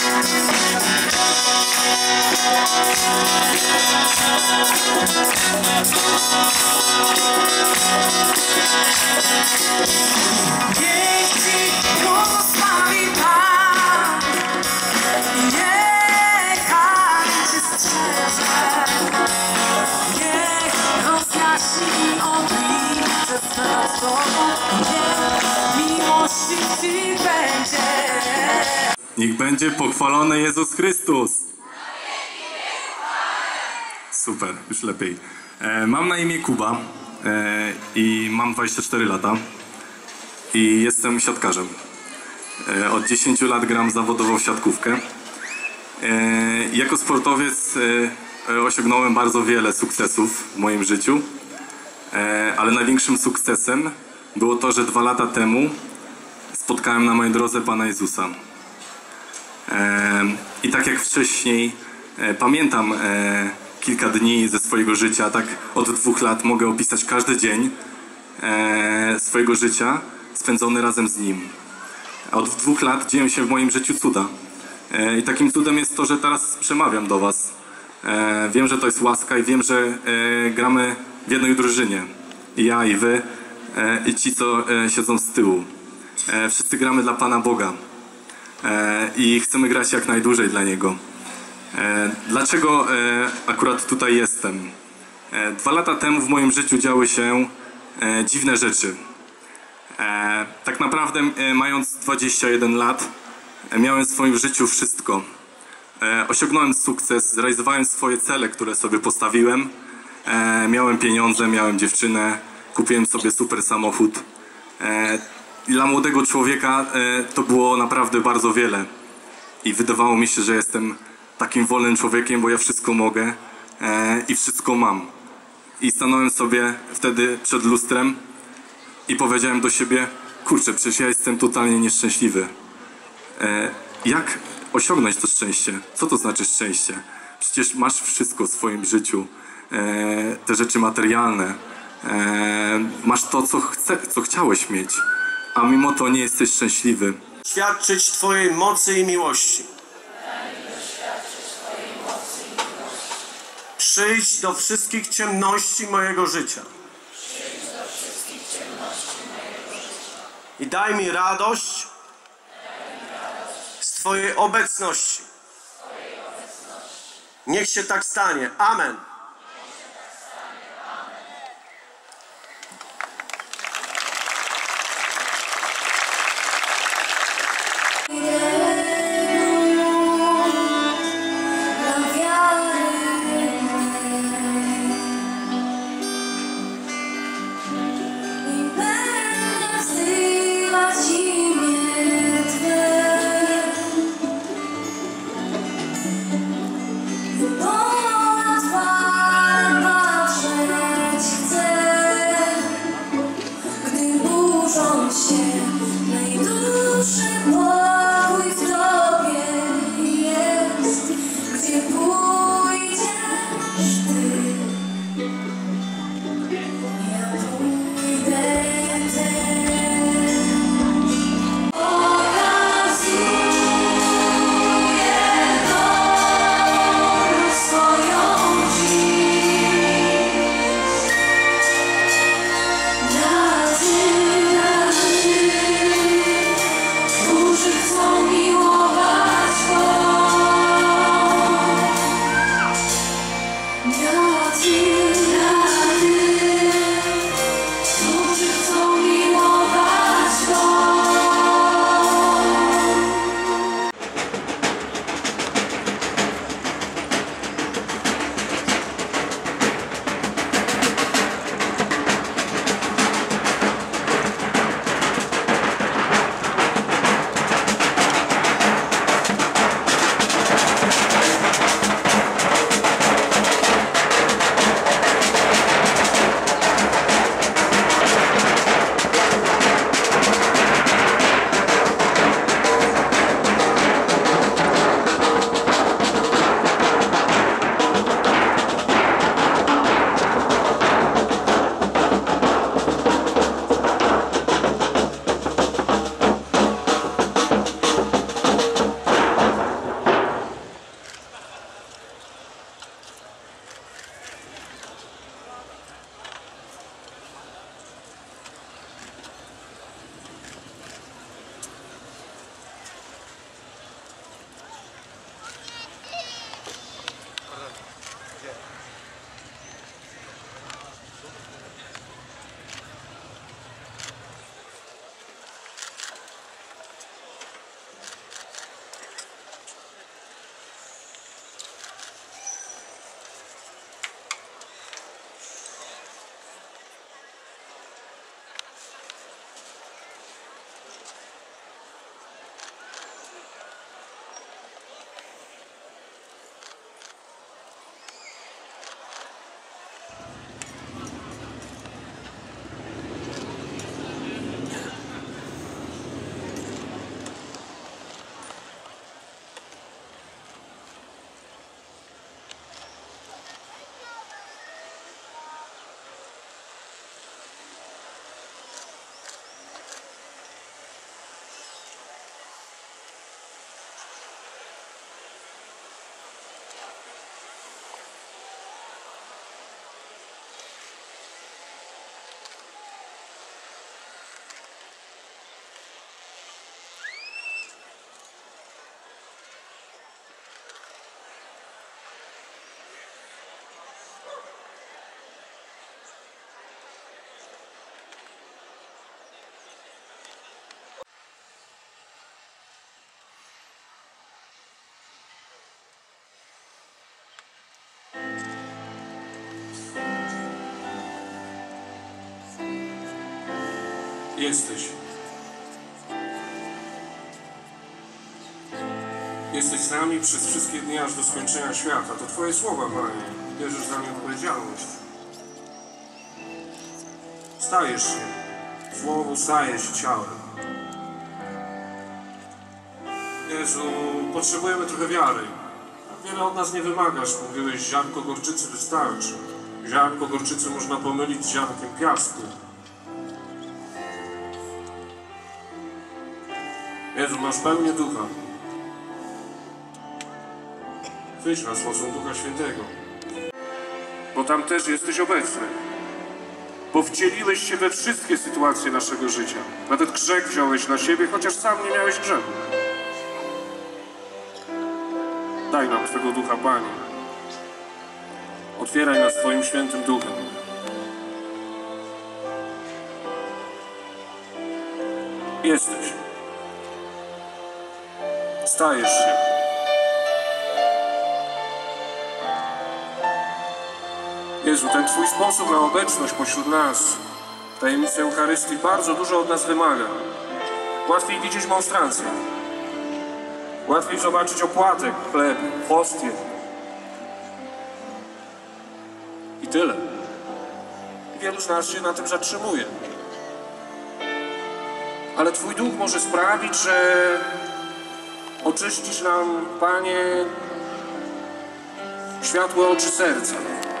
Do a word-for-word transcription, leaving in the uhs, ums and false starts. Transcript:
Niech będzie pochwalony Jezus Chrystus. Super, już lepiej. E, mam na imię Kuba e, i mam dwadzieścia cztery lata i jestem siatkarzem. E, od dziesięciu lat gram zawodowo w siatkówkę. E, jako sportowiec e, osiągnąłem bardzo wiele sukcesów w moim życiu, e, ale największym sukcesem było to, że dwa lata temu spotkałem na mojej drodze Pana Jezusa. I tak jak wcześniej pamiętam kilka dni ze swojego życia, tak od dwóch lat mogę opisać każdy dzień swojego życia spędzony razem z Nim. A od dwóch lat dzieją się w moim życiu cuda. I takim cudem jest to, że teraz przemawiam do Was. Wiem, że to jest łaska i wiem, że gramy w jednej drużynie. I ja, i Wy, i ci, co siedzą z tyłu. Wszyscy gramy dla Pana Boga. I chcemy grać jak najdłużej dla Niego. Dlaczego akurat tutaj jestem? Dwa lata temu w moim życiu działy się dziwne rzeczy. Tak naprawdę mając dwadzieścia jeden lat miałem w swoim życiu wszystko. Osiągnąłem sukces, zrealizowałem swoje cele, które sobie postawiłem. Miałem pieniądze, miałem dziewczynę, kupiłem sobie super samochód. Dla młodego człowieka to było naprawdę bardzo wiele i wydawało mi się, że jestem takim wolnym człowiekiem, bo ja wszystko mogę i wszystko mam. I stanąłem sobie wtedy przed lustrem i powiedziałem do siebie: kurczę, przecież ja jestem totalnie nieszczęśliwy. Jak osiągnąć to szczęście? Co to znaczy szczęście? Przecież masz wszystko w swoim życiu, te rzeczy materialne, masz to, co, chce, co chciałeś mieć. A mimo to nie jesteś szczęśliwy. Świadczyć Twojej mocy i miłości. Przyjdź do wszystkich ciemności mojego życia. I daj mi radość z Twojej obecności. Niech się tak stanie. Amen. Jesteś. Jesteś z nami przez wszystkie dni aż do skończenia świata. To Twoje słowa, Panie. Bierzesz za nie odpowiedzialność. Stajesz się. Słowo staje się ciałem. Jezu, potrzebujemy trochę wiary. Wiele od nas nie wymagasz. Mówiłeś, ziarnko gorczycy wystarczy. Ziarnko gorczycy można pomylić z ziarnkiem piasku. Jezu, masz pełnię ducha. Wyjdź nas mocą Ducha Świętego. Bo tam też jesteś obecny. Bo wcieliłeś się we wszystkie sytuacje naszego życia. Nawet grzech wziąłeś na siebie, chociaż sam nie miałeś grzechu. Daj nam Twego Ducha, Panie. Otwieraj nas Twoim świętym Duchem. Jesteś. Stajesz się. Jezu, ten Twój sposób na obecność pośród nas, tajemnica Eucharystii, bardzo dużo od nas wymaga. Łatwiej widzieć monstrancję. Łatwiej zobaczyć opłatek, chleb, hostię. I tyle. I wielu z nas się na tym zatrzymuje. Ale Twój Duch może sprawić, że oczyścisz nam, Panie, światłe oczy serca.